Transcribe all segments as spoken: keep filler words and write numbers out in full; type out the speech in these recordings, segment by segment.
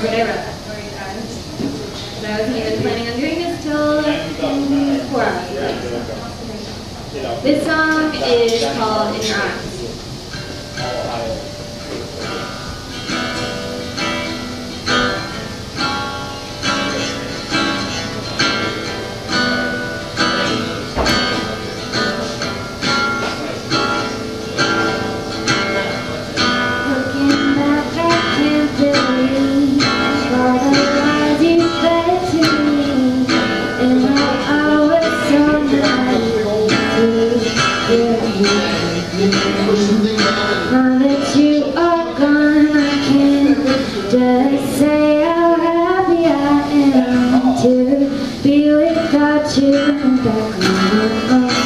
when I wrote that story. And I wasn't even planning on doing this till in four hours. This song is called In Your Arms. Now that you are gone, I can just say how happy I am to be without you back on my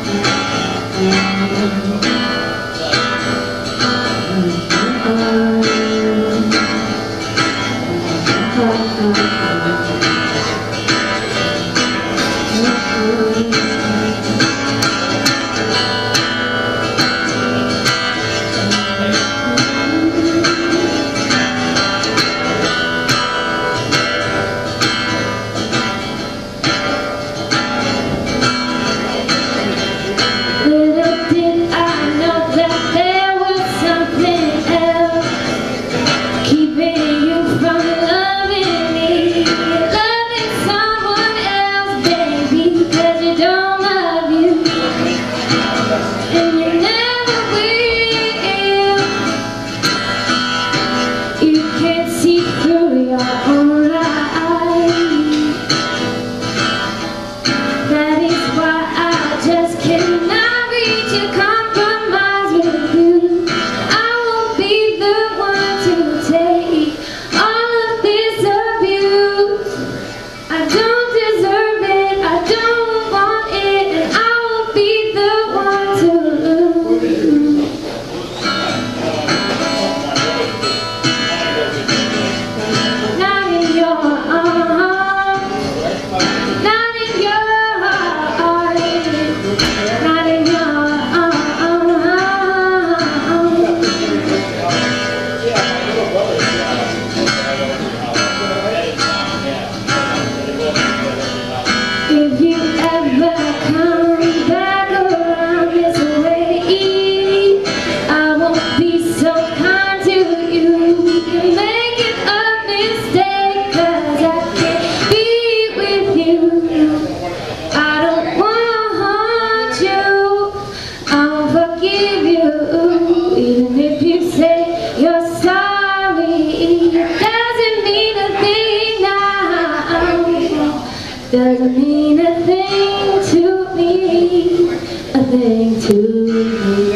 doesn't mean a thing to me, a thing to me.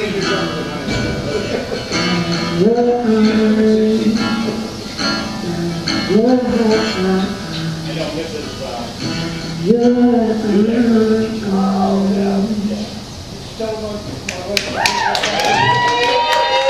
Your arms, your heart, your arms.